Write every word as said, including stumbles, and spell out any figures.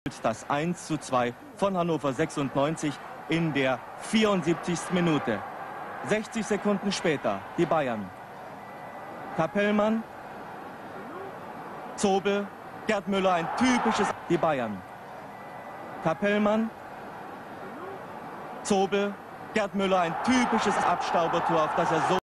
Das eins zu zwei von Hannover sechsundneunzig in der vierundsiebzigsten Minute. sechzig Sekunden später die Bayern. Kapellmann, Zobel, Gerd Müller, ein typisches die Bayern. Kapellmann, Zobel, Gerd Müller, ein typisches Abstaubertor, auf das er so